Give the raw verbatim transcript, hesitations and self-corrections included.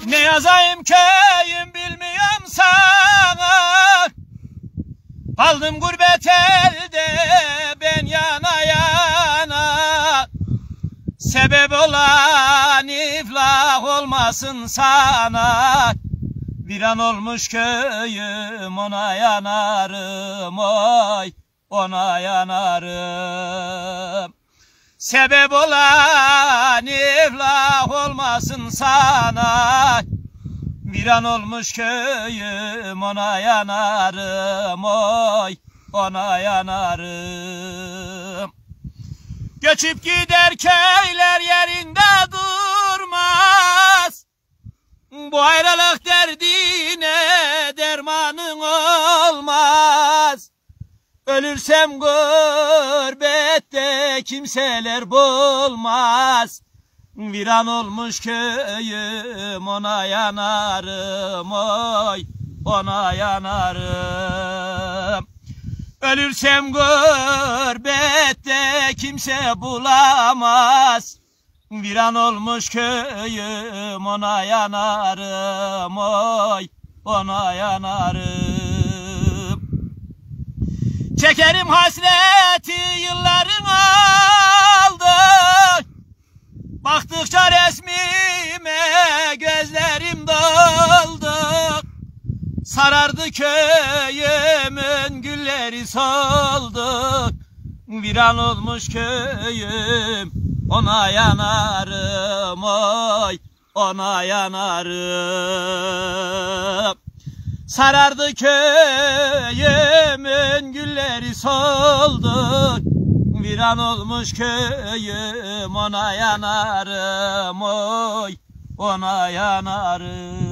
Ne yazayım köyüm bilmiyorum sana. Kaldım gurbet elde ben yana yana. Sebep olan iflah olmasın sana. Viran olmuş köyüm ona yanarım oy, ona yanarım. Sebep olan iflah olmasın sana. Viran olmuş köyüm ona yanarım oy, ona yanarım. Göçüp gider köyler yerinde durmaz. Bu ayrılık derdine dermanın olmaz. Ölürsem gurbette kimseler bulmaz. Viran olmuş köyüm ona yanarım oy, ona yanarım. Ölürsem gurbette kimse bulamaz. Viran olmuş köyüm ona yanarım oy, ona yanarım. Çekerim hasreti yılların aldı. Baktıkça resmime gözlerim doldu. Sarardı köyümün gülleri soldu. Viran olmuş köyüm ona yanarım oy, ona yanarım. Sarardı köyümün gülleri soldu. Viran olmuş köyüm ona yanarım oy, ona yanarım.